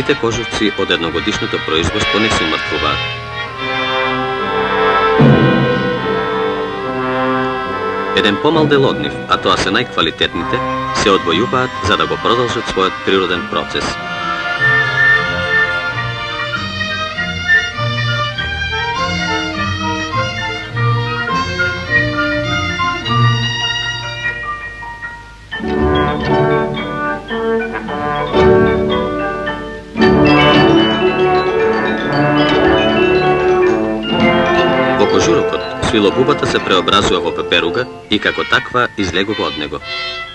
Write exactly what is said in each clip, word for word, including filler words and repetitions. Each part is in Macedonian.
Сите кожуци од едногодишното производство не се умртвуваат. Еден помал дел од нив, а тоа се најквалитетните, се одвојуваат за да го продолжат својот природен процес. Во кожурокот, свилобубата се преобразува во пеперуга и како таква излегува од него.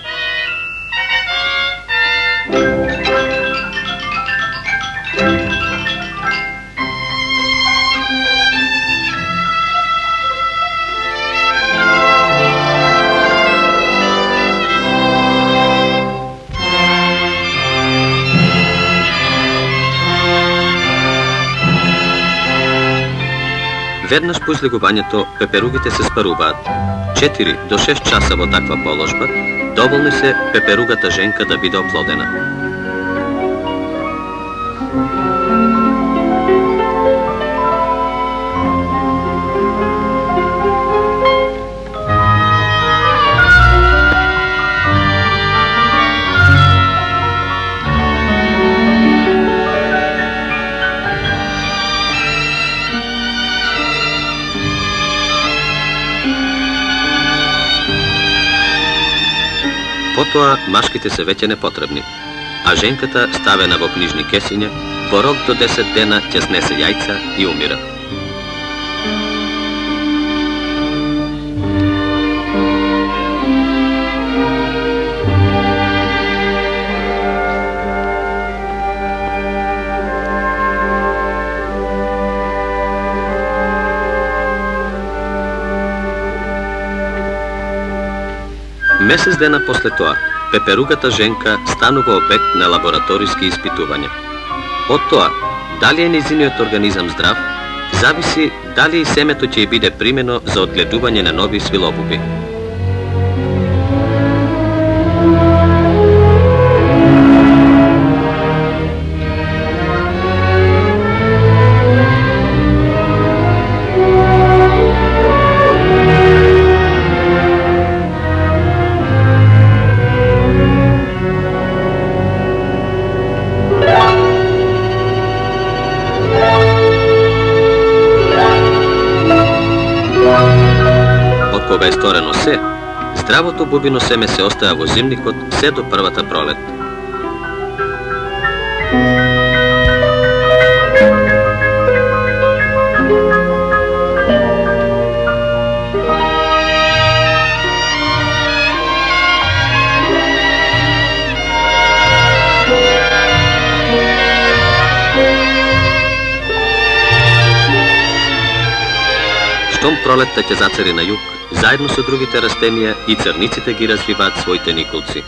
Веднаш по излегувањето, пеперугите се спаруваат. четири до шест часа во таква положба, доволни се пеперугата женка да биде оплодена. Потоа машките се веќе непотребни, а женката ставена во книжни кесиња, во рок до десет дена ќе снесе јајца и умира. Месец дена после тоа, пеперугата женка станува обект на лабораториски испитувања. Од тоа, дали е нејзиниот организам здрав, зависи дали и семето ќе и биде примено за одгледување на нови свилобуби. Кога е сторено се, здравото бубино семе се остава во зимникот се до првата пролет. Штом пролетта ќе зацари на југ, заедно со другите растенија и црниците ги развиваат своите николци.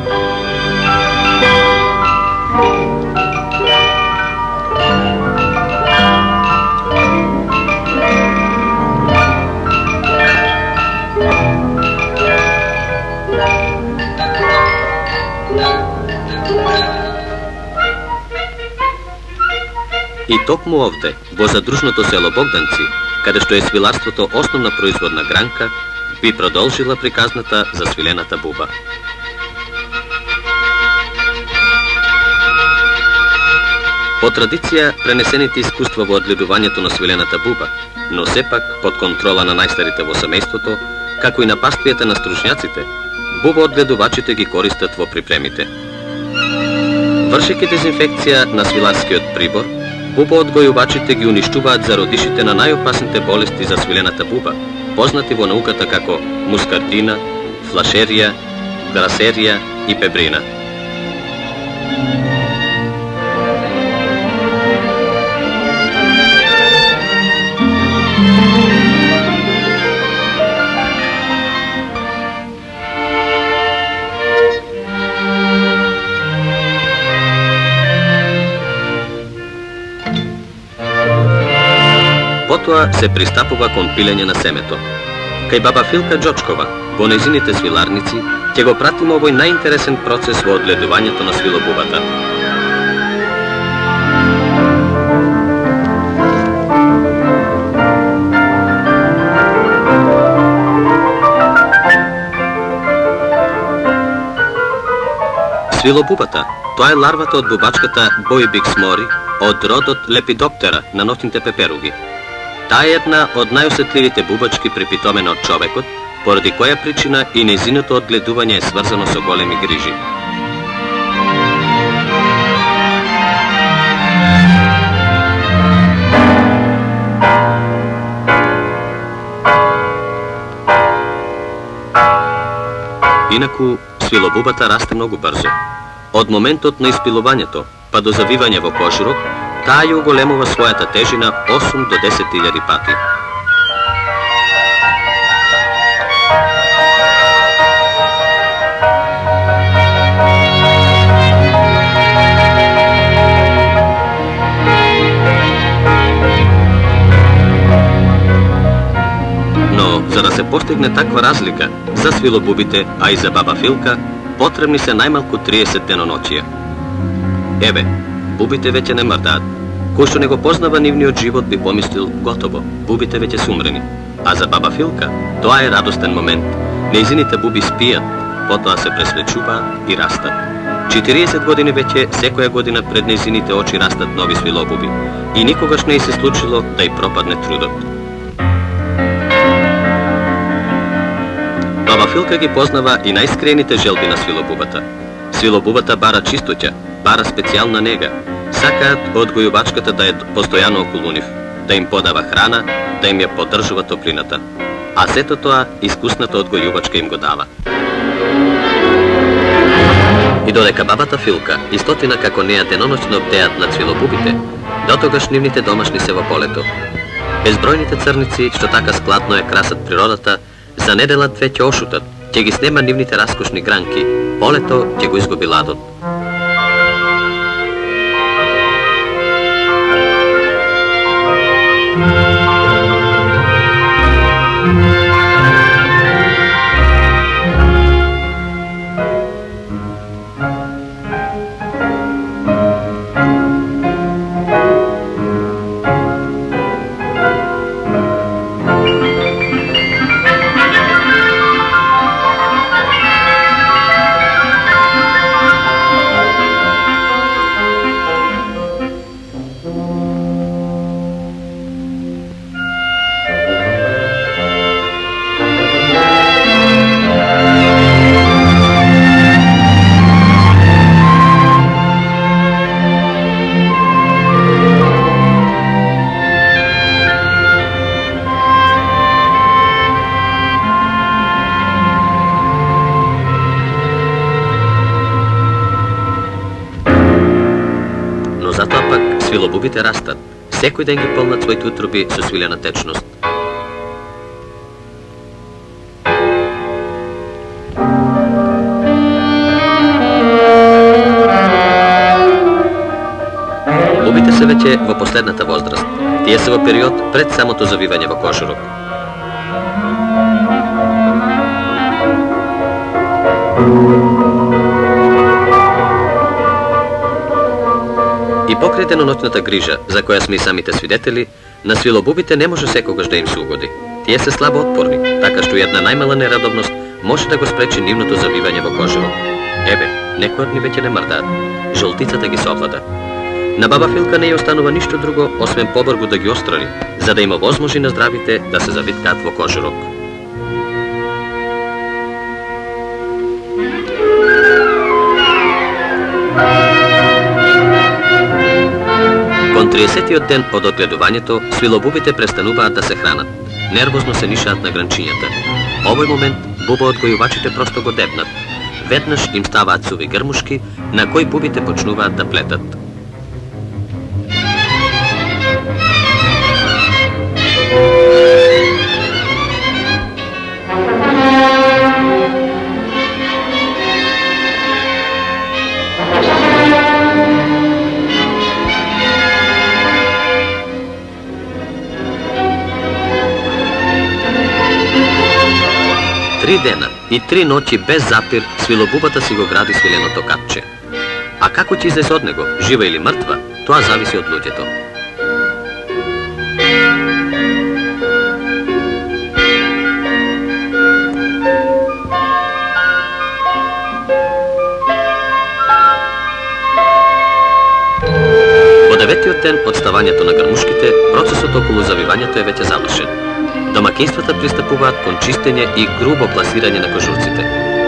И токму овде, во задружното село Богданци, каде што е свиларството основна производна гранка, би продолжила приказната за свилената буба. По традиција, пренесените искуства во одгледувањето на свилената буба, но сепак под контрола на најстарите во семејството, како и на паствијата на стручњаците, буба одгледувачите ги користат во припремите. Вршејќи дезинфекција на свиларскиот прибор, буба одгојувачите ги уништуваат зародишите на најопасните болести за свилената буба, познати во науката како мускардина, флашерија, грасерија и пебрина. Потоа се пристапува кон пилење на семето. Кај баба Филка Джочкова, во нејзините свиларници, ќе го пратиме овој најинтересен процес во одгледувањето на свилобубата. Свилобубата, тоа е ларвата од бубачката Боибикс мори, од родот Лепидоптера на ноќните пеперуги. Таа е една од најосетливите бубачки припитомена од човекот, поради која причина и нејзиното одгледување е сврзано со големи грижи. Инаку, свилобубата расте многу брзо. Од моментот на испилувањето, па до завивање во кожурок, таа ја уголемува својата тежина осум до десет илјади пати. Но, за да се постигне таква разлика, за свилобубите, а и за баба Филка, потребни се најмалку триесет деноноќија. Еве, бубите веќе не мрдаат. Кој што не го познава нивниот живот би помислил готово, бубите веќе се умрени. А за баба Филка, тоа е радостен момент. Нејзините буби спијат, потоа се пресвечуваат и растат. четириесет години веќе секоја година пред нејзините очи растат нови свилобуби и никогаш не ѝ се случило да ѝ пропадне трудот. Баба Филка ги познава и најскрените желби на свилобубата. Свилобубата бара чистоќа, бара специјална нега. Сакаат одгојувачката да е постојано околу нив, да им подава храна, да им ја поддржува топлината. А сето тоа искусната одгојувачка им го дава. И додека бабата Филка и стотина како неа деноноќно бдеат над свилобубите, дотогаш нивните домашни се во полето. Безбројните црници, што така складно е красат природата, за неделат веќе ошутат, ќе ги снема нивните раскошни гранки, полето ќе го изгуби ладот. Затоа пак свилобубите растат, секој ден ги полнат своите утроби со свилена течност. Бубите се веќе во последната возраст. Тие се во период пред самото завивање во кожурок. И покрај деноноќната грижа, за која сме и самите свидетели, на свилобубите не може секогаш да им се угоди. Тие се слабо отпорни, така што една најмала нерадовност може да го спречи нивното завивање во кожурок. Еве, некои од нив веќе не мрдаат. Жолтицата ги совлада. На баба Филка не ја останува ништо друго, освен побргу да ги острани, за да има возможи на здравите да се завиткаат во кожурок. Кон триесетиот ден од одгледувањето, свилобубите престануваат да се хранат. Нервозно се нишаат на гранчињата. Овој момент бубоодгојувачите просто го дебнат. Веднаш им ставаат суви грмушки, на кои бубите почнуваат да плетат. Три дена и три ноќи без запир свилобубата си го гради свиленото капче. А како ќе излезе од него, жива или мртва, тоа зависи од луѓето. процесот околу завивањето е веќе завршен. Домакинствата пристапуваат кон чистење и грубо пласирање на кожурците.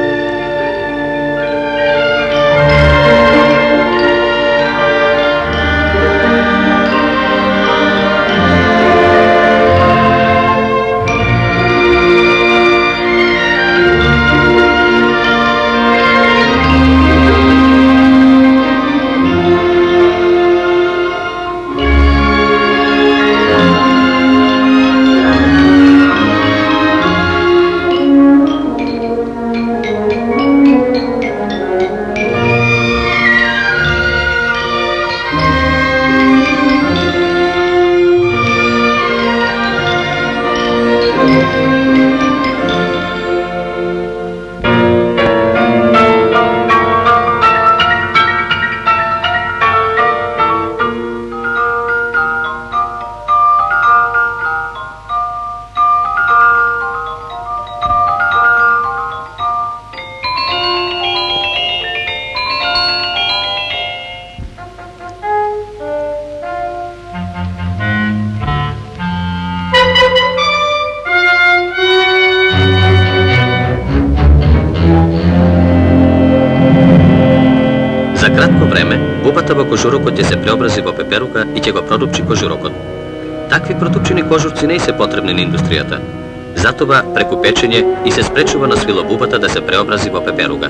За кратко време, бубата во кожурокот ќе се преобрази во пеперуга и ќе го продупчи кожурокот. Такви продупчени кожурци не се потребни на индустријата. Затоа, преку печење и се спречува на свилобубата да се преобрази во пеперуга.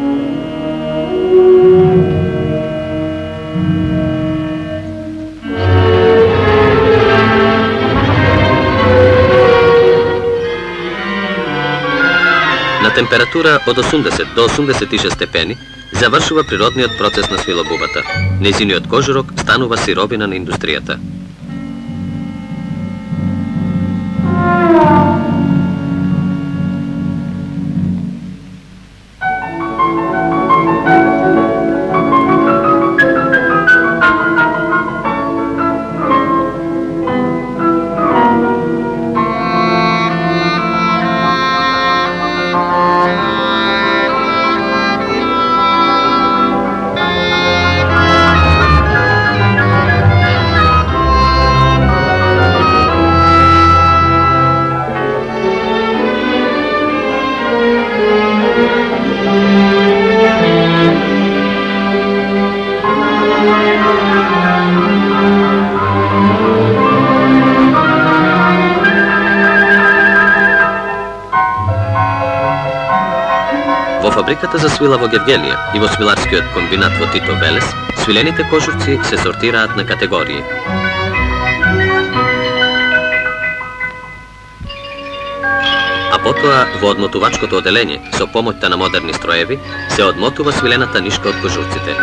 На температура од осумдесет до осумдесет и шест степени завршува природниот процес на свилобубата. Нејзиниот кожурок станува сиробина на индустријата. Во фабриката за свила во Гевгелија и во свиларскиот комбинат во Тито Велес, свилените кожурци се сортираат на категории. А потоа, во одмотувачкото оделење, со помоќта на модерни строеви, се одмотува свилената нишка од кожурците.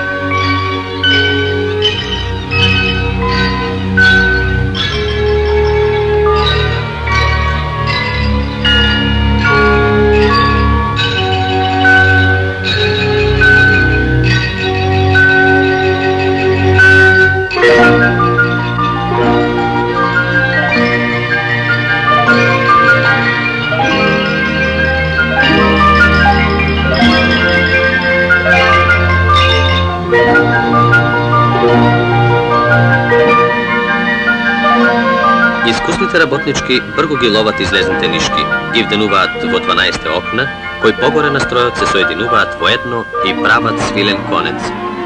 Искусните работнички брго ги ловат излезните нишки, ги вденуваат во дванаесет окна, кои погоре на стројот се соединуваат во едно и прават свилен конец.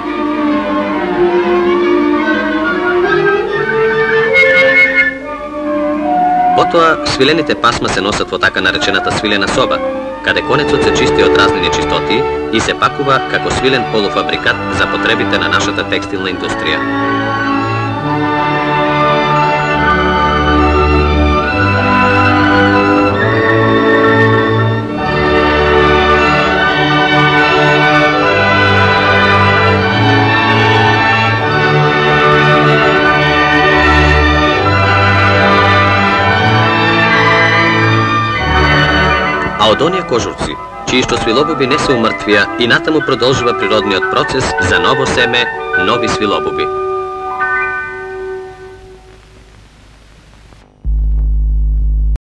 Потоа, свилените пасма се носат во така наречената свилена соба, каде конецот се чисти од разни нечистоти и се пакува како свилен полуфабрикат за потребите на нашата текстилна индустрија. А од оние кожурци, чии што свилобуби не се умртвија и натаму продолжува природниот процес за ново семе, нови свилобуби.